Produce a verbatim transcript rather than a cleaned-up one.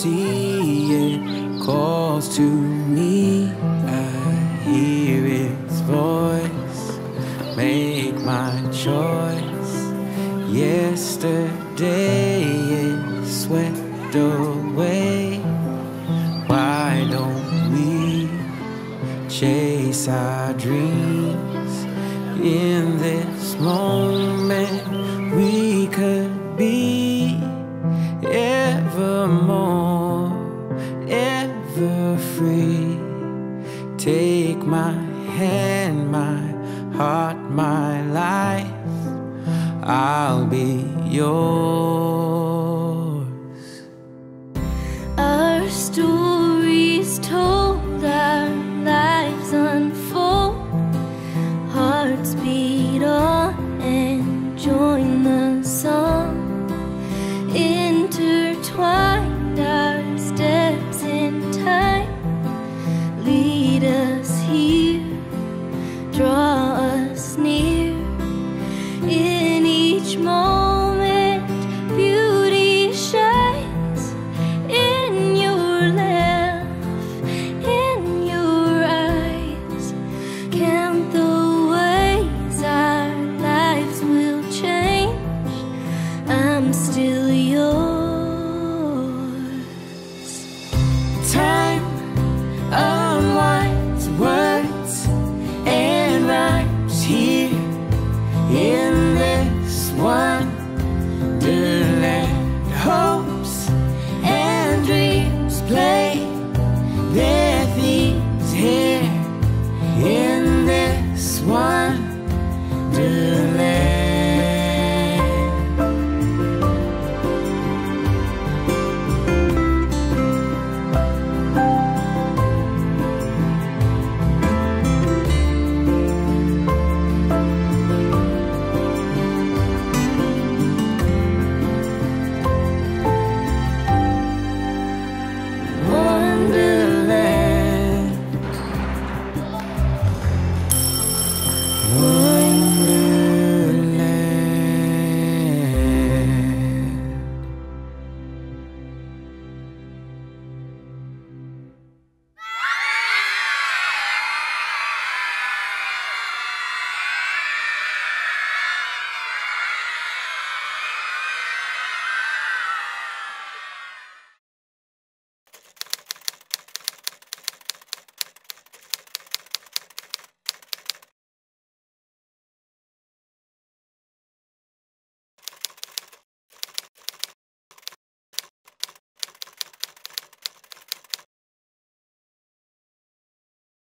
see it calls to me. I hear its voice, make my choice. Yesterday it swept away. Why don't we chase our dreams? In this moment we could be evermore, ever free. Take my hand, my heart, my life, I'll be yours.